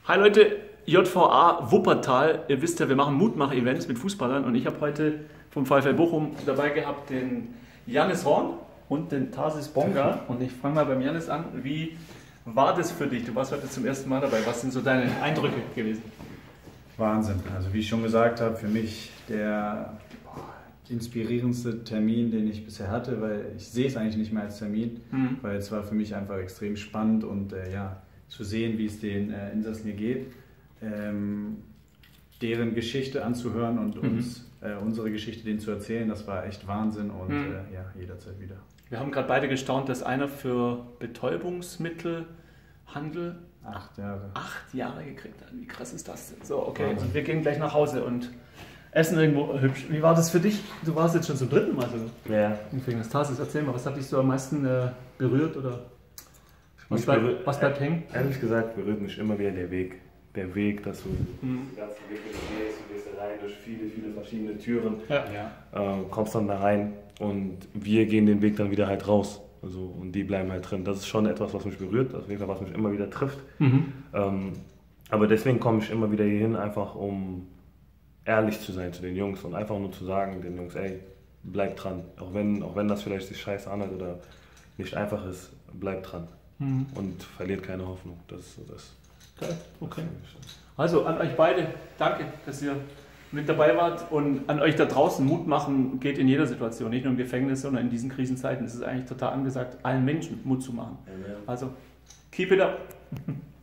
Hi Leute, JVA Wuppertal. Ihr wisst ja, wir machen Mutmach-Events mit Fußballern und ich habe heute vom VfL Bochum dabei gehabt den Jannis Horn und den Tarsis Bonga. Und ich fange mal beim Jannis an. Wie war das für dich? Du warst heute zum ersten Mal dabei. Was sind so deine Eindrücke gewesen? Wahnsinn. Also wie ich schon gesagt habe, für mich der inspirierendste Termin, den ich bisher hatte, weil ich sehe es eigentlich nicht mehr als Termin, weil es war für mich einfach extrem spannend und zu sehen, wie es den Insassen hier geht, deren Geschichte anzuhören und unsere Geschichte denen zu erzählen, das war echt Wahnsinn und jederzeit wieder. Wir haben gerade beide gestaunt, dass einer für Betäubungsmittelhandel 8 Jahre. 8 Jahre gekriegt hat. Wie krass ist das denn? So, okay, und wir gehen gleich nach Hause und essen irgendwo hübsch. Wie war das für dich? Du warst jetzt schon zum 3. Mal so. Ja. Im Tarsis, erzähl mal, was hat dich so am meisten berührt oder was bleibt hängen? Ehrlich gesagt berührt mich immer wieder der Weg. Der Weg, dass du den ganzen Weg du gehst da rein durch viele, viele verschiedene Türen, kommst dann da rein und wir gehen den Weg dann wieder halt raus. Also, und die bleiben halt drin. Das ist schon etwas, was mich berührt, auf jeden Fall, was mich immer wieder trifft. Aber deswegen komme ich immer wieder hier hin, einfach um ehrlich zu sein zu den Jungs und einfach nur zu sagen den Jungs, ey, bleib dran. Auch wenn das vielleicht sich scheiße anhört oder nicht einfach ist, bleib dran. Und verliert keine Hoffnung. Das ist so das. Okay. Also an euch beide, danke, dass ihr mit dabei wart und an euch da draußen. Mut machen geht in jeder Situation, nicht nur im Gefängnis, sondern in diesen Krisenzeiten. Es ist eigentlich total angesagt, allen Menschen Mut zu machen. Also, keep it up!